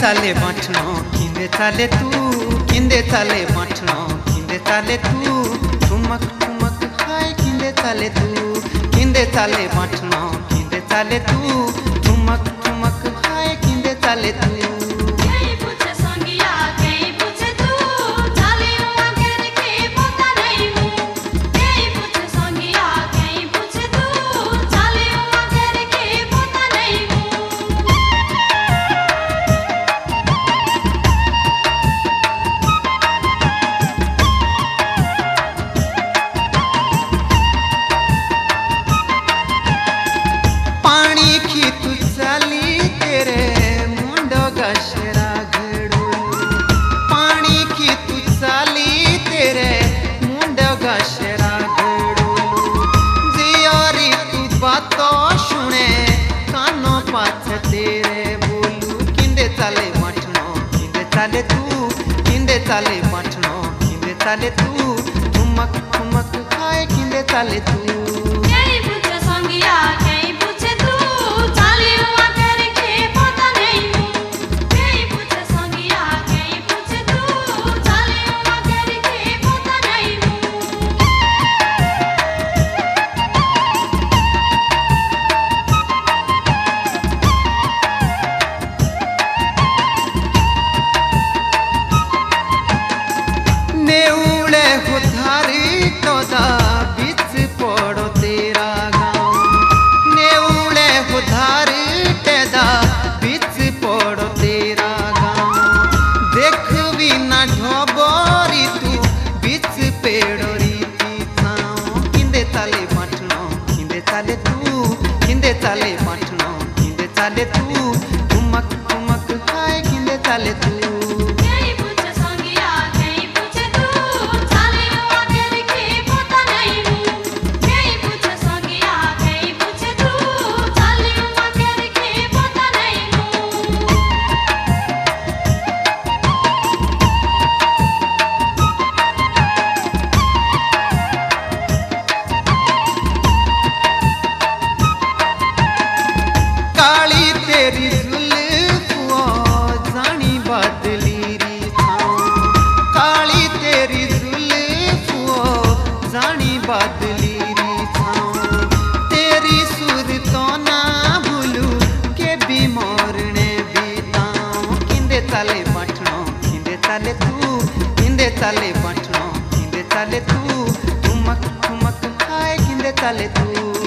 चाले बाँच्नो किंदे चाले तू किंदे चाले बाँच्नो किंदे चाले तू ठुमक ठुमक हाय किंदे चाले तू किंदे चाले बाँच्नो किंदे चाले तू ठुमक ठुमक हाय किंदे चाले तू चाले तू किंदे चाले बाँच्नो किंदे चाले तू ठुमक ठुमक हाय किंदे चाले तू चाले तू किंदे चाले बाँच्नो किंदे चाले तू ठुमक ठुमक हाय किंदे चाले तू बदली री छाऊं तेरी सुर तो ना भूलू के भी मोरने बीताऊं किंदे चाले बाँच्नो किंदे चाले तू किंदे चाले बाँच्नो किंदे चाले तू ठुमक ठुमक हाय किंदे चाले तू।